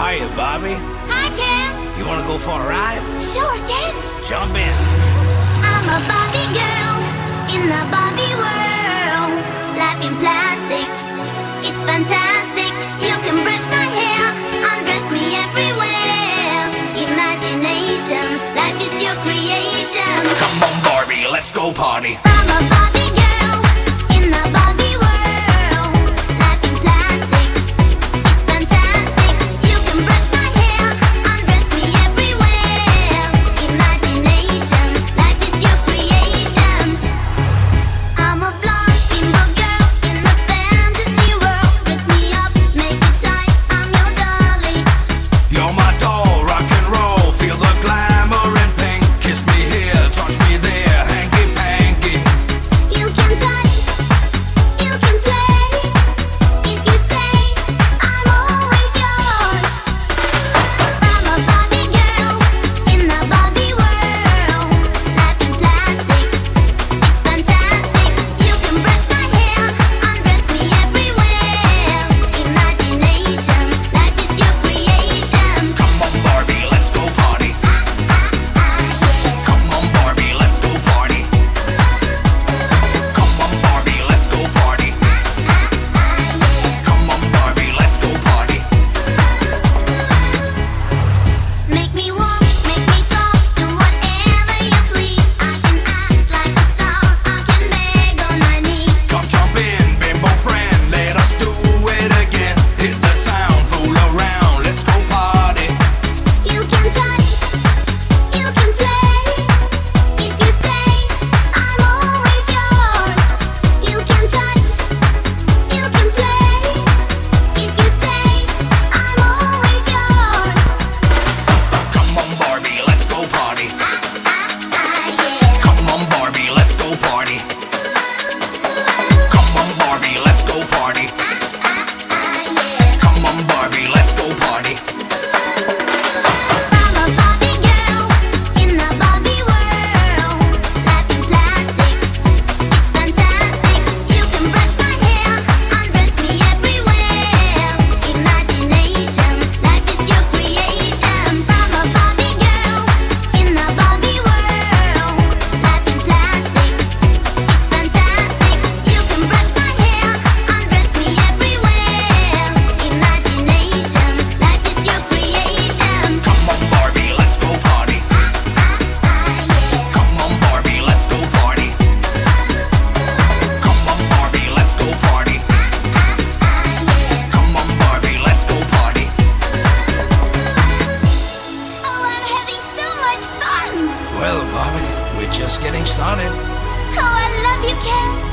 are you, Bobby? Hi, Ken. You wanna go for a ride? Sure, Ken. Jump in. I'm a Barbie girl in the Barbie world. Life in plastic, it's fantastic. You can brush my hair, undress me everywhere. Imagination, life is your creation. Come on, Barbie, let's go party. I'm a Barbie girl in the Barbie world. Life in plastic, it's fantastic. You can brush my hair, undress me everywhere. Imagination, life is your creation. I'm a blonde bimbo girl in the fantasy world. Dress me up, make it tight, I'm your dolly. You're my doll, rock and roll. Feel the glamour and pink. Kiss me here, touch me there, hanky panky. You can touch, you can play. If you say I'm always yours. I'm a Barbie girl in the Barbie world. Life in plastic, it's fantastic. You can brush my hair, undress me everywhere. Imagination, life is your creation. Come on, Barbie, let's go party. Yeah. Come on, Barbie, let's go party. Come on, Barbie, let's go party. Come on, Barbie, let's go party. Make me walk, make me talk, do whatever you please. I can act like a star, I can beg on my knees. Come jump in, bimbo friend, let us do it again. Hit the town, fool around, let's go party. You can touch, you can play. If you say I'm always yours. You can touch, you can play. If you say I'm always yours. Come on, Barbie, let's go party. Yeah. Come on, Barbie, let's go party. Come on, Barbie, let's go party. Yeah. Come on, Barbie, let's go party. I'm a Barbie girl in the Barbie world. Life in plastic, it's fantastic. You can brush my hair, undress me everywhere. Imagination, life is your creation. I'm a Barbie girl in the Barbie world. Life in plastic, it's fantastic. You can brush my hair, undress me everywhere. Imagination, life is your creation. Come on, Barbie, let's go party. Yeah. Come on, Barbie, let's go party. Come on, Barbie, let's go party. Come on, Barbie, let's go party. Oh, I'm having so much fun! Well, Barbie, we're just getting started. Oh, I love you, Ken!